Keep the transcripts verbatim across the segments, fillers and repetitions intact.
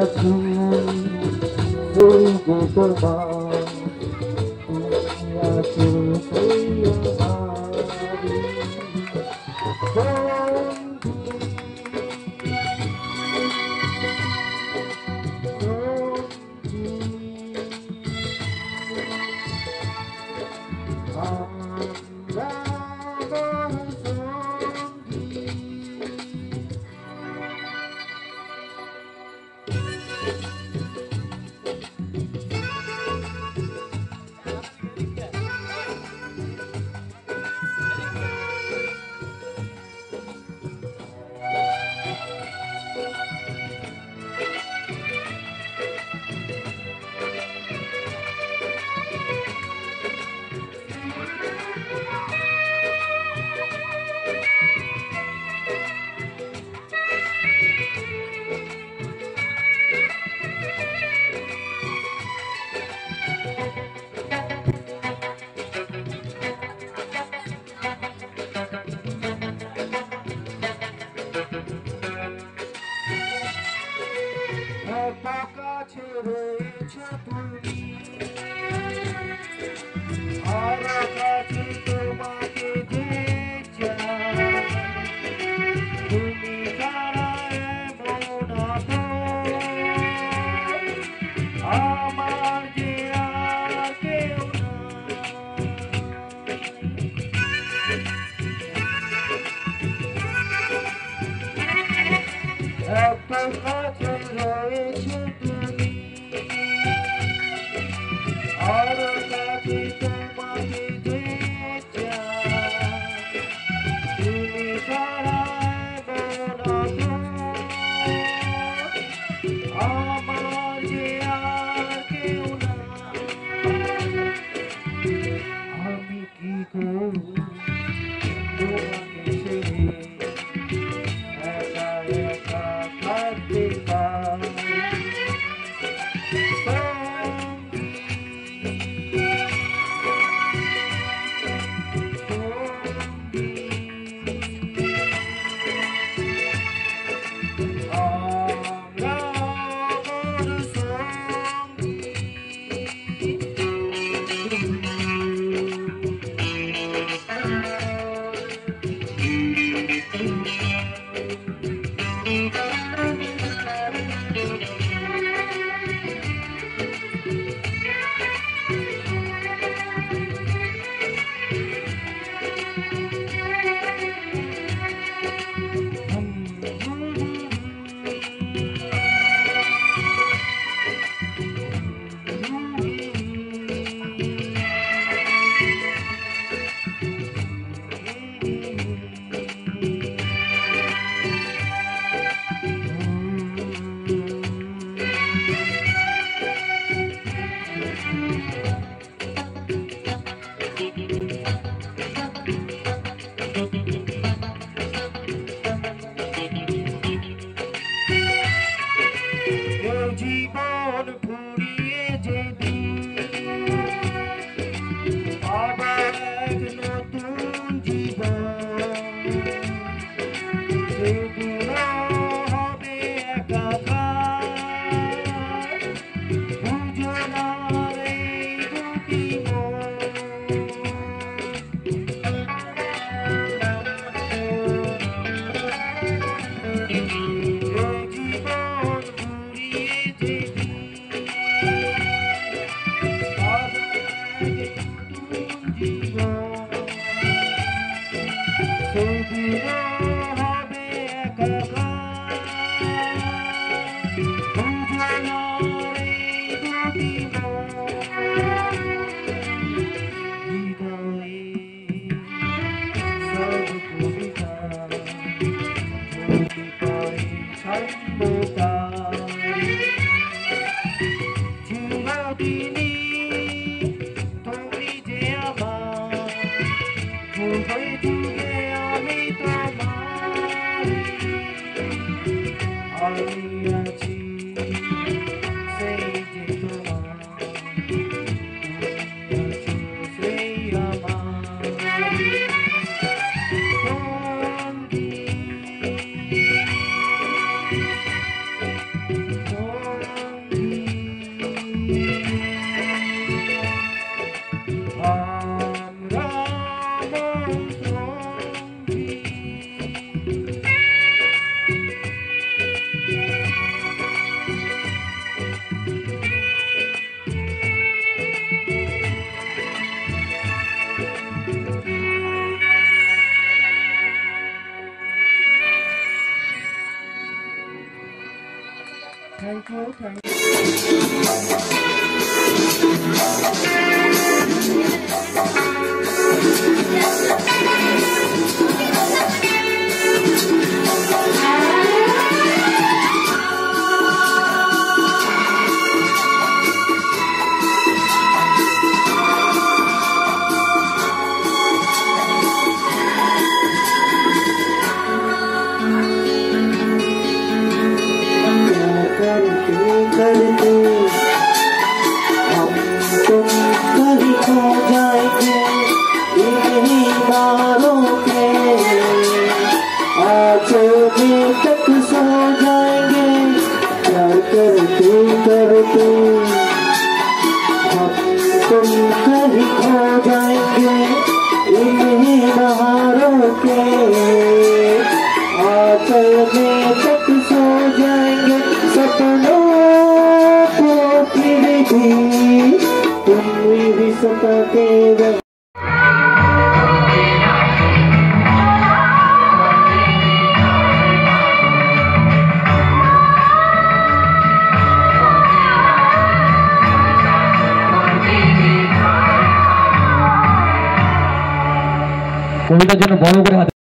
আছি ওই যে তোমার তুমি আছো সেই আমারই বন্ধু আমরা সঙ্গী কাছে রয়েছে তুমি আর কাছে তোমাকে যে চাই তুমি ছাড়া এমন আমার যে আর কেউ এত কাছে রয়েছে তুমি আর কাছে তোমাকে যে চাই তুমি ছাড়া এমন আমার যে আর কেউ না আমি কি করব তোমাকে ছেড়ে একা একা থাকতে পারি জীবন ফুরিয়ে যেবি আবার এক নতুন জীবন সেগুলো হবে একাকার বুঝো না এই দুটি সেগুলো হবে একাকার বুঝো না এই দুটি হৃদয়ে সব কবিতা কবিতায় ছন্দটা চিরদিনই তুমি যে আমার যুগে যুগে আমি তোমার আমি আছি সেই যে তোমার তুমি আছো সেই আমার সঙ্গী थैंक यू थैंक কবিতার জন্য বড় করে হাতে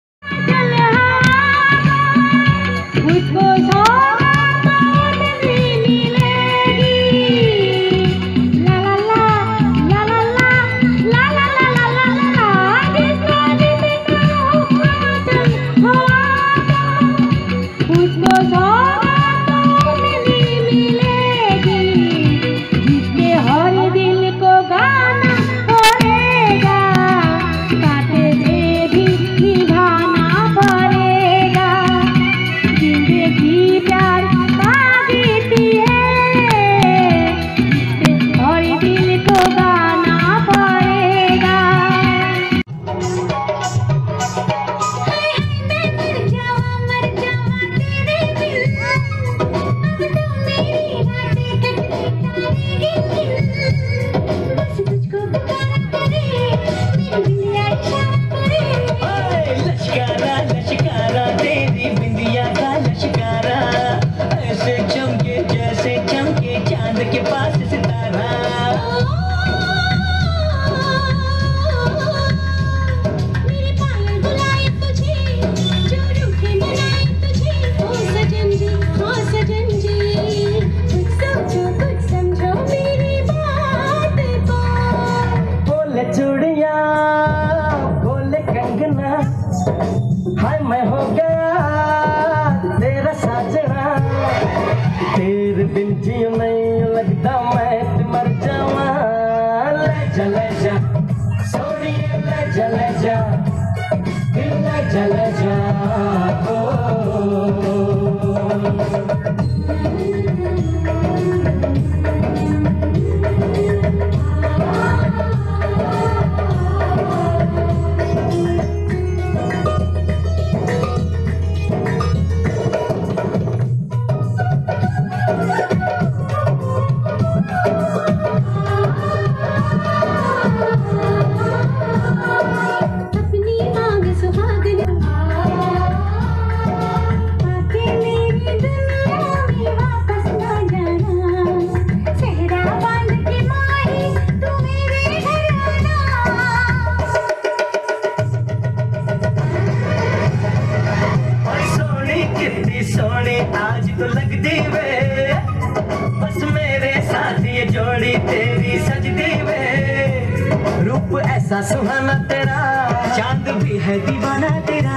सुहाना तेरा चांद भी है दीवाना तेरा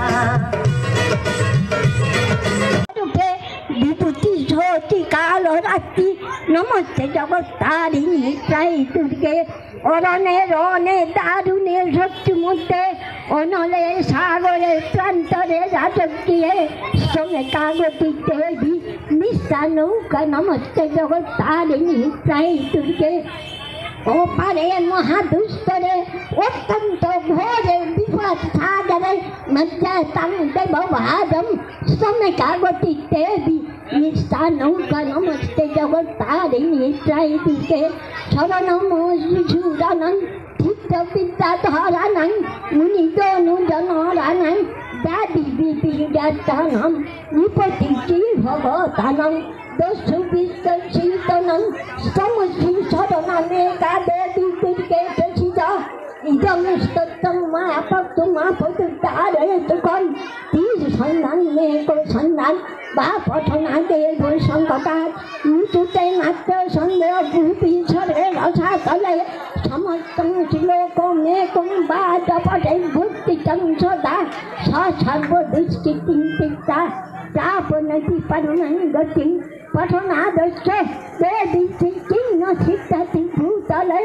विभूति ज्योति कालो रात्रि नमस्ते जगत्तारिणी त्राई दुर्गे অরণে রণে দারুণে শক্তি মধ্যে অনলে সাগরে প্রান্তরে রাজকীয় সঙ্গে কাগতি দেবী নিষ্ঠা নৌকা নমস্তে জগত্তারিণী ত্রাই দুর্গে ওপারে মহাদুস্তরে অত্যন্ত ঘোরে বিপদ সাগরে মধ্যে তাং দেব ভাদম সঙ্গে কাগতি দেবী নিষ্ঠা নৌকা নমস্তে জগত্তারিণী ত্রাই দুর্গে শরণম শিশুরানং চিত্ত বিদ্যাধরানং মুনিজনুজনরানং ব্যাধি বিপীড়াত্তানং বিপতিচি ভগতানং दस्यु विश्वशीतनं समशीषदनानेकादेवीकेतसित इदं स्तोत्रं महाभक्तं महाभक्तारयतुकं तीर्थसन्नान्मेको सन्नान् वा पठनादे भूसङ्कटात् ऋतुते मात्र सन्देह भूपिसरे रसातले समस्तं श्लोकमेकं वा जपते भुक्तितं सदा स सर्वदुष्टिं तिक्ता प्रापनति परमं गतिं पठनादश्च देवी सिद्धिं न सिद्धति भूतले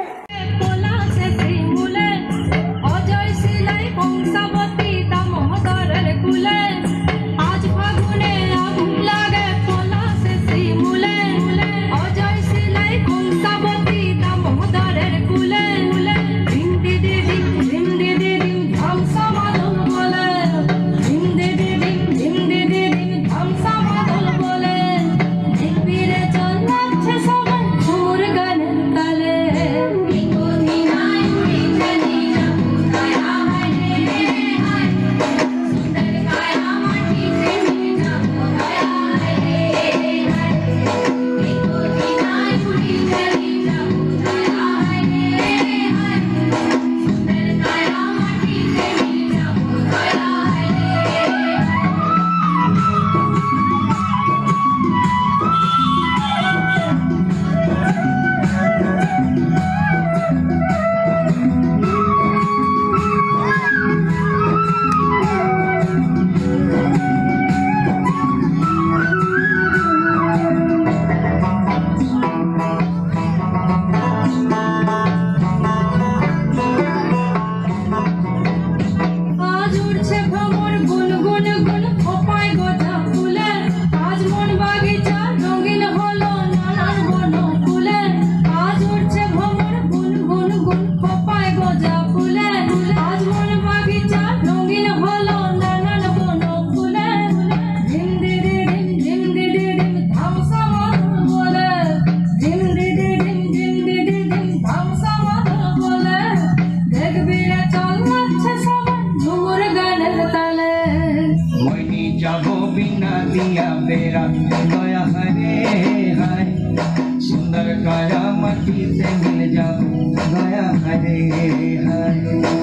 बेरा गया हरे हाय सुंदर काया मटी से मिल जाऊं गया हरे हाय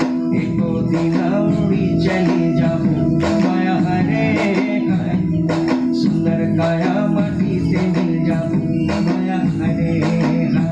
एको दिन उड़ी चली जाऊं गया हरे हाय सुंदर काया मटी से मिल जाऊं गया हरे हाय